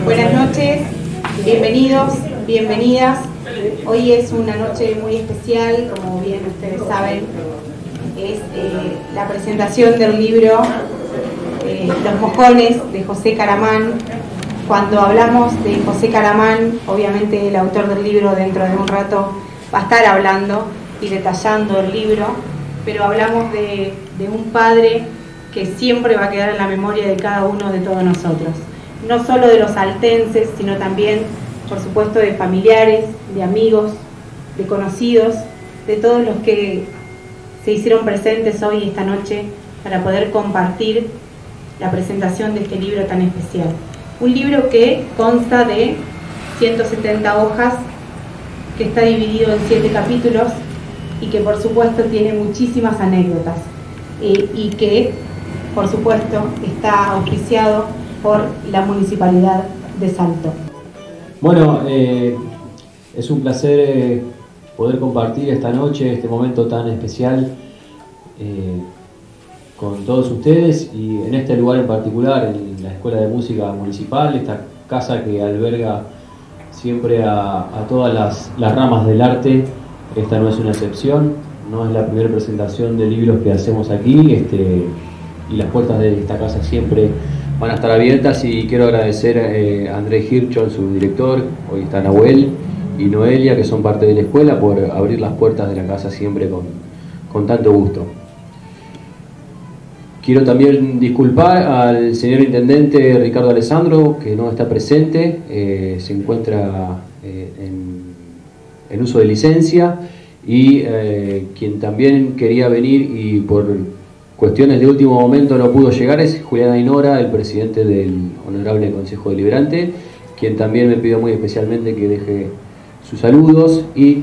Buenas noches, bienvenidos, bienvenidas. Hoy es una noche muy especial, como bien ustedes saben, es la presentación del libro Los Mojones de José Caramán. Cuando hablamos de José Caramán, obviamente el autor del libro dentro de un rato va a estar hablando y detallando el libro, pero hablamos de un padre que siempre va a quedar en la memoria de cada uno de todos nosotros. No solo de los saltenses, sino también, por supuesto, de familiares, de amigos, de conocidos, de todos los que se hicieron presentes hoy, esta noche, para poder compartir la presentación de este libro tan especial. Un libro que consta de 170 hojas, que está dividido en 7 capítulos y que, por supuesto, tiene muchísimas anécdotas y que, por supuesto, está auspiciado por la Municipalidad de Salto. Bueno, es un placer poder compartir esta noche, este momento tan especial con todos ustedes y en este lugar en particular, en la Escuela de Música Municipal, esta casa que alberga siempre a todas las ramas del arte. Esta no es una excepción, no es la primera presentación de libros que hacemos aquí, y las puertas de esta casa siempre van a estar abiertas, y quiero agradecer a Andrés Hirschon, su director, hoy está Nahuel y Noelia, que son parte de la escuela, por abrir las puertas de la casa siempre con tanto gusto. Quiero también disculpar al señor intendente Ricardo Alessandro, que no está presente, se encuentra en uso de licencia, y quien también quería venir y por cuestiones de último momento no pudo llegar es Julián Ainora, el presidente del Honorable Consejo Deliberante, quien también me pidió muy especialmente que deje sus saludos. Y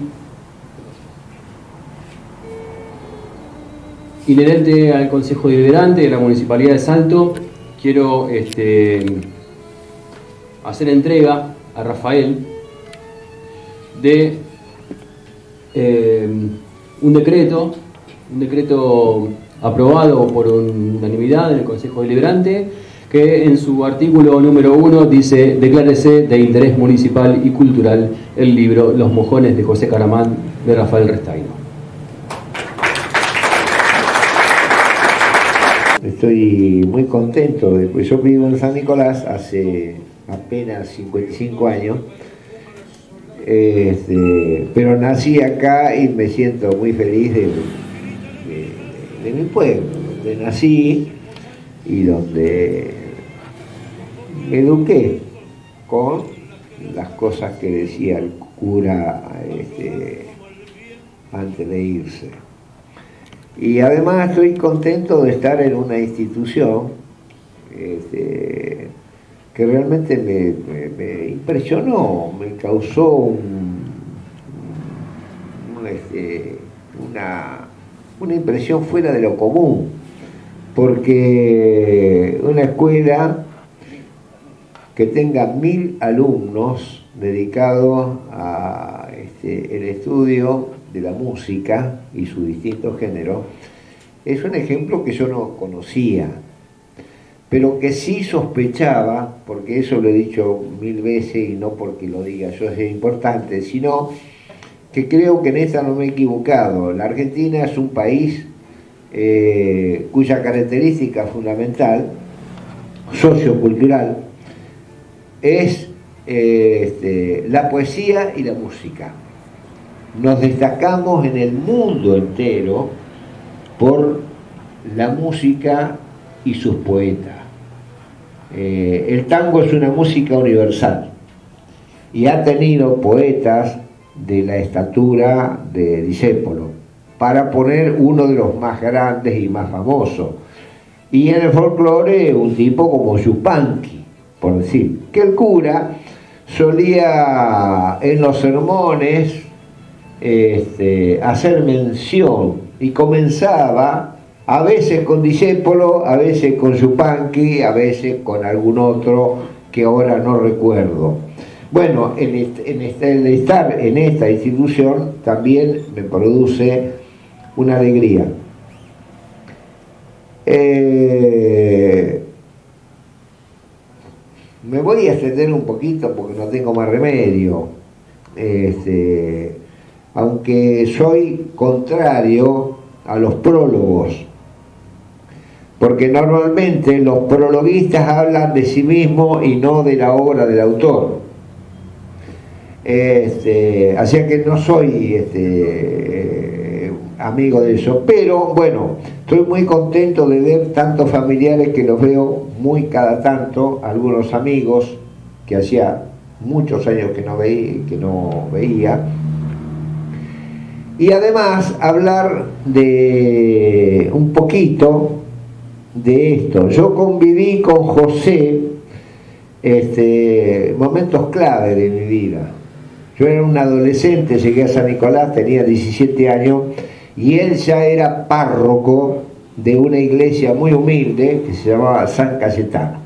inherente al Consejo Deliberante de la Municipalidad de Salto, quiero hacer entrega a Rafael de un decreto aprobado por unanimidad en el Consejo Deliberante, que en su artículo número 1 dice: declárese de interés municipal y cultural el libro Los Mojones de José Caramán, de Rafael Restaino. Estoy muy contento, pues yo vivo en San Nicolás hace apenas 55 años, pero nací acá y me siento muy feliz de mi pueblo, donde nací y donde me eduqué con las cosas que decía el cura antes de irse. Y además estoy contento de estar en una institución que realmente me impresionó, me causó una impresión fuera de lo común, porque una escuela que tenga 1000 alumnos dedicados a el estudio de la música y sus distintos géneros es un ejemplo que yo no conocía, pero que sí sospechaba, porque eso lo he dicho 1000 veces y no porque lo diga yo es importante, sino que creo que en esta no me he equivocado. La Argentina es un país cuya característica fundamental, sociocultural, es la poesía y la música. Nos destacamos en el mundo entero por la música y sus poetas. El tango es una música universal y ha tenido poetas de la estatura de Discépolo, para poner uno de los más grandes y más famosos. Y en el folclore un tipo como Yupanqui, por decir, que el cura solía en los sermones hacer mención, y comenzaba a veces con Discépolo, a veces con Yupanqui, a veces con algún otro que ahora no recuerdo. Bueno, el estar en esta institución también me produce una alegría. Me voy a extender un poquito porque no tengo más remedio. Aunque soy contrario a los prólogos, porque normalmente los prologuistas hablan de sí mismos y no de la obra del autor. Así que no soy amigo de eso, pero bueno, estoy muy contento de ver tantos familiares que los veo muy cada tanto, algunos amigos que hacía muchos años que no veía, y además hablar de un poquito de esto. Yo conviví con José momentos clave de mi vida. Yo era un adolescente, llegué a San Nicolás, tenía 17 años, y él ya era párroco de una iglesia muy humilde que se llamaba San Cayetano.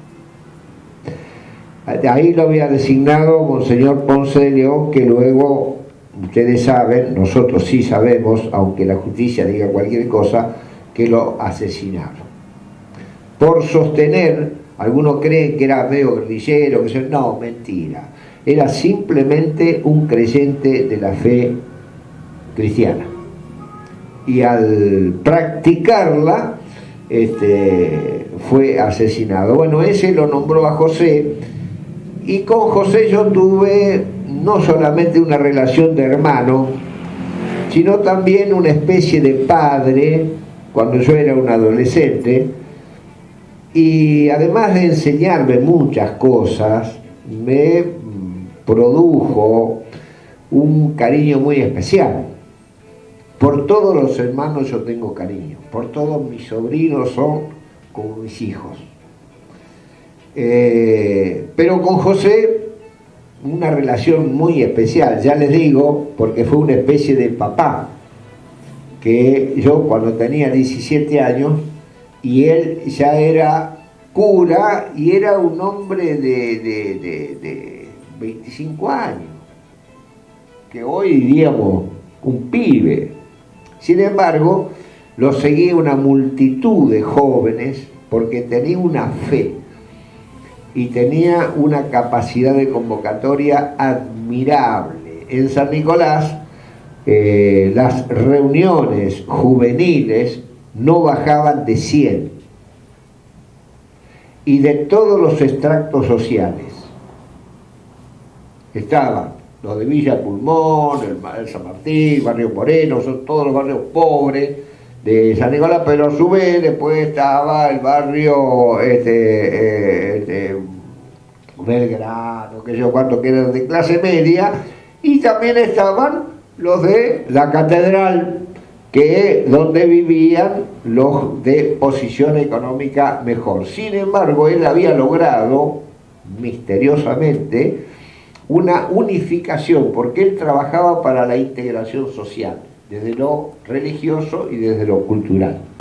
Ahí lo había designado Monseñor Ponce de León, que luego, ustedes saben, nosotros sí sabemos, aunque la justicia diga cualquier cosa, que lo asesinaron. Por sostener, algunos creen que era medio guerrillero, no, mentira. Era simplemente un creyente de la fe cristiana. Y al practicarla, fue asesinado. Bueno, ese lo nombró a José, y con José yo tuve no solamente una relación de hermano, sino también una especie de padre cuando yo era un adolescente, y además de enseñarme muchas cosas, me produjo un cariño muy especial. Por todos los hermanos yo tengo cariño, por todos mis sobrinos son como mis hijos. Pero con José una relación muy especial, ya les digo, porque fue una especie de papá, que yo cuando tenía 17 años, y él ya era cura y era un hombre de 25 años, que hoy diríamos un pibe. Sin embargo, lo seguía una multitud de jóvenes porque tenía una fe y tenía una capacidad de convocatoria admirable. En San Nicolás, las reuniones juveniles no bajaban de 100, y de todos los extractos sociales. Estaban los de Villa Pulmón, el San Martín, Barrio Moreno, son todos los barrios pobres de San Nicolás, pero a su vez después estaba el barrio Belgrano, que yo cuánto, que eran de clase media, y también estaban los de la catedral, que donde vivían los de posición económica mejor. Sin embargo, él había logrado misteriosamente una unificación, porque él trabajaba para la integración social, desde lo religioso y desde lo cultural.